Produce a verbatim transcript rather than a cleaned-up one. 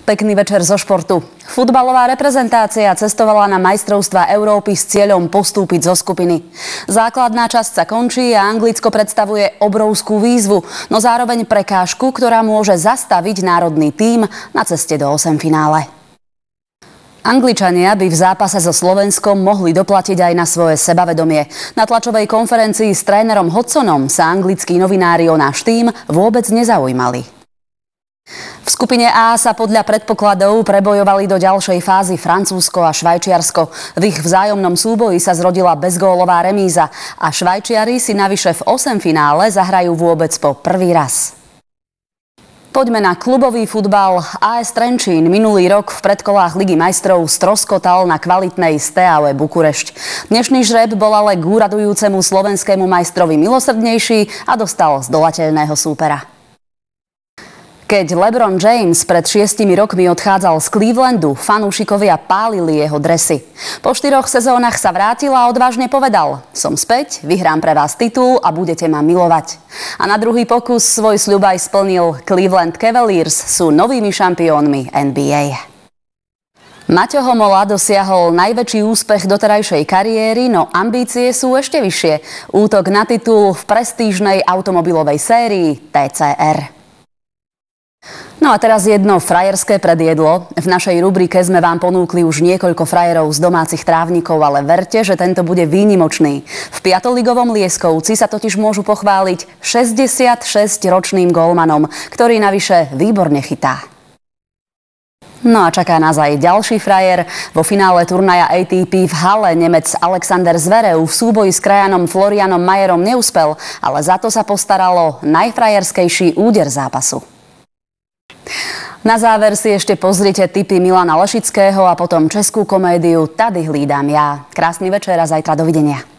Pekný večer zo športu. Futbalová reprezentácia cestovala na majstrovstvá Európy s cieľom postúpiť zo skupiny. Základná časť sa končí a Anglicko predstavuje obrovskú výzvu, no zároveň prekážku, ktorá môže zastaviť národný tím na ceste do osemfinále. Angličania by v zápase so Slovenskom mohli doplatiť aj na svoje sebavedomie. Na tlačovej konferencii s trénerom Hodgsonom sa anglickí novinári o náš tím vôbec nezaujímali. V skupine A sa podľa predpokladov prebojovali do ďalšej fázy Francúzsko a Švajčiarsko. V ich vzájomnom súboji sa zrodila bezgólová remíza a Švajčiari si navyše v osemfinále zahrajú vôbec po prvý raz. Poďme na klubový futbal. á es Trenčín minulý rok v predkolách Ligy majstrov stroskotal na kvalitnej Steaue Bukurešť. Dnešný žreb bol ale k úradujúcemu slovenskému majstrovi milosrdnejší a dostal zdolateľného súpera. Keď LeBron James pred šiestimi rokmi odchádzal z Clevelandu, fanúšikovia pálili jeho dresy. Po štyroch sezónach sa vrátil a odvážne povedal: som späť, vyhrám pre vás titul a budete ma milovať. A na druhý pokus svoj sľub aj splnil. Cleveland Cavaliers sú novými šampiónmi en bí ej. Maťo Homola dosiahol najväčší úspech doterajšej kariéry, no ambície sú ešte vyššie. Útok na titul v prestížnej automobilovej sérii té cé er. No a teraz jedno frajerské predjedlo. V našej rubrike sme vám ponúkli už niekoľko frajerov z domácich trávnikov, ale verte, že tento bude výnimočný. V piatoligovom Lieskovci sa totiž môžu pochváliť šesťdesiatšesťročným gólmanom, ktorý navyše výborne chytá. No a čaká nás aj ďalší frajer. Vo finále turnaja á té pé v Hale Nemec Alexander Zverev v súboji s krajanom Florianom Mayerom neúspel, ale za to sa postaralo najfrajerskejší úder zápasu. Na záver si ešte pozrite tipy Milana Lešického a potom českú komédiu Tady hlídám ja. Krásny večer a zajtra dovidenia.